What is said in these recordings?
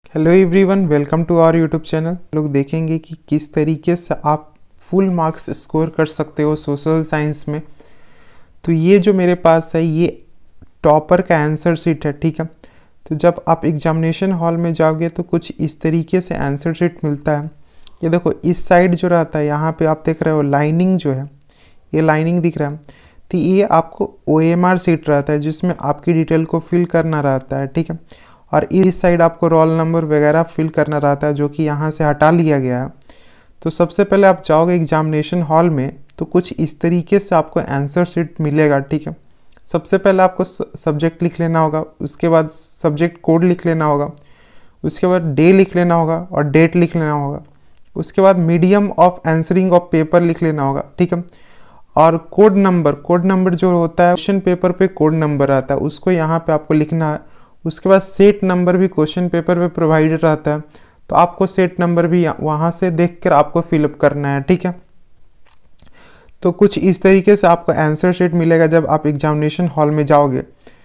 Hello everyone, welcome to our YouTube channel. लोग देखेंगे कि किस तरीके से आप फुल मार्क्स स्कोर कर सकते हो सोशल साइंस में। तो ये जो मेरे पास है ये टॉपर का आंसर शीट है, ठीक है। तो जब आप एग्जामिनेशन हॉल में जाओगे तो कुछ इस तरीके से आंसर शीट मिलता है। ये देखो, इस साइड जो रहता है यहाँ पे आप देख रहे हो लाइनिंग जो है, ये लाइनिंग दिख रहा है। तो ये आपको OMR शीट रहता है जिसमें आपकी डिटेल को फिल करना रहता है, ठीक है। और इस साइड आपको रोल नंबर वगैरह फिल करना रहता है जो कि यहाँ से हटा लिया गया है। तो सबसे पहले आप जाओगे एग्जामिनेशन हॉल में तो कुछ इस तरीके से आपको आंसर शीट मिलेगा, ठीक है। सबसे पहले आपको सब्जेक्ट लिख लेना होगा, उसके बाद सब्जेक्ट कोड लिख लेना होगा, उसके बाद डे लिख लेना होगा और डेट लिख लेना होगा। उसके बाद medium of answering of paper लिख लेना होगा, ठीक है। और कोड नंबर जो होता है क्वेश्चन पेपर पे कोड नंबर आता है, उसको यहाँ पे आपको लिखना है। उसके बाद सेट नंबर भी क्वेश्चन पेपर पे प्रोवाइडेड रहता है, तो आपको सेट नंबर भी वहाँ से देखकर आपको फिलअप करना है, ठीक है। तो कुछ इस तरीके से आपको आंसर शीट मिलेगा जब आप एग्जामिनेशन हॉल में जाओगे।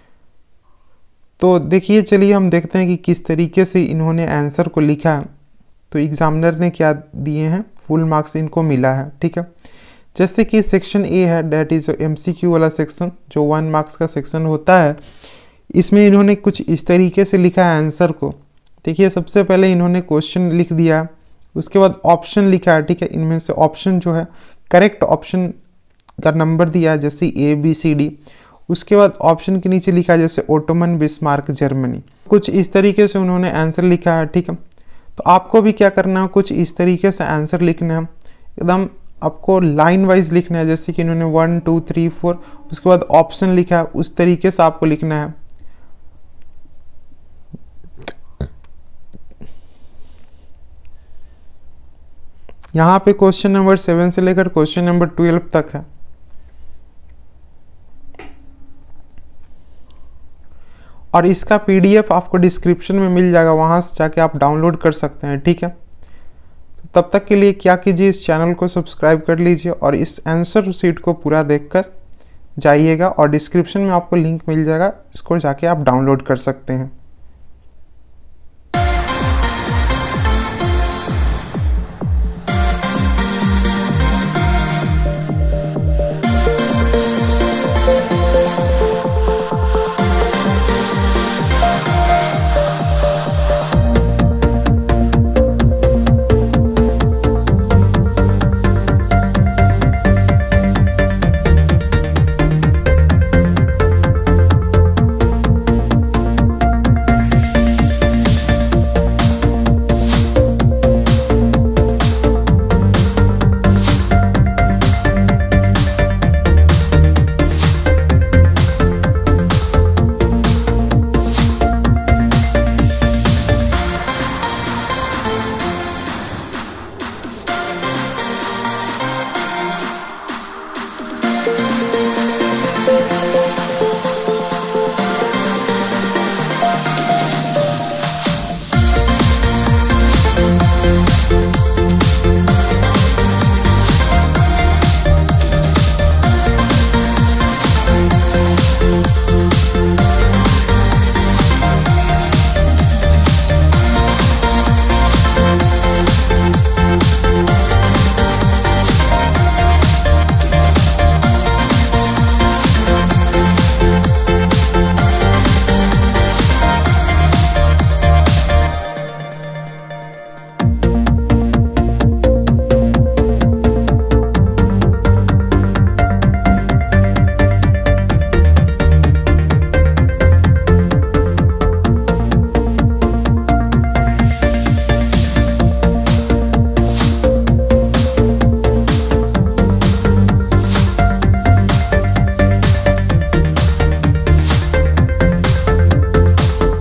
तो देखिए, चलिए हम देखते हैं कि किस तरीके से इन्होंने आंसर को लिखा है। तो एग्जामिनर ने क्या दिए हैं, फुल मार्क्स इनको मिला है, ठीक है। जैसे कि सेक्शन ए है, डेट इज MCQ वाला सेक्शन, जो 1 मार्क्स का सेक्शन होता है। इसमें इन्होंने कुछ इस तरीके से लिखा है आंसर को। देखिए, सबसे पहले इन्होंने क्वेश्चन लिख दिया, उसके बाद ऑप्शन लिखा है, ठीक है। इनमें से ऑप्शन जो है करेक्ट ऑप्शन का नंबर दिया है, जैसे ABCD। उसके बाद ऑप्शन के नीचे लिखा है जैसे ओटोमन बिस्मार्क जर्मनी। कुछ इस तरीके से उन्होंने आंसर लिखा है, ठीक है। तो आपको भी क्या करना है, कुछ इस तरीके से आंसर लिखना है, एकदम आपको लाइन वाइज लिखना है। जैसे कि इन्होंने 1 2 3 4, उसके बाद ऑप्शन लिखा है, उस तरीके से आपको लिखना है। यहाँ पे क्वेश्चन नंबर 7 से लेकर क्वेश्चन नंबर 12 तक है। और इसका PDF आपको डिस्क्रिप्शन में मिल जाएगा, वहाँ से जाके आप डाउनलोड कर सकते हैं, ठीक है। तो तब तक के लिए क्या कीजिए, इस चैनल को सब्सक्राइब कर लीजिए और इस आंसर शीट को पूरा देखकर जाइएगा, और डिस्क्रिप्शन में आपको लिंक मिल जाएगा, इसको जाके आप डाउनलोड कर सकते हैं।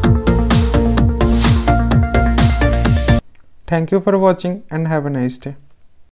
Thank you for watching and have a nice day.